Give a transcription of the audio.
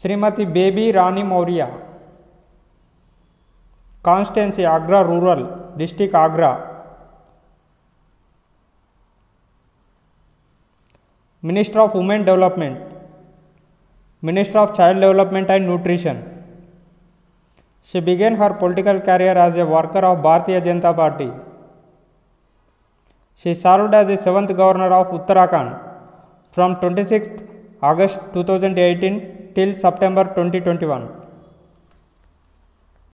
Shrimati Baby Rani Maurya, constituency Agra rural, district Agra. Minister of women development, minister of child development and nutrition. She began her political career as a worker of Bharatiya Janata Party. She served as the 7th governor of Uttarakhand from 26th August 2018 till September 2021.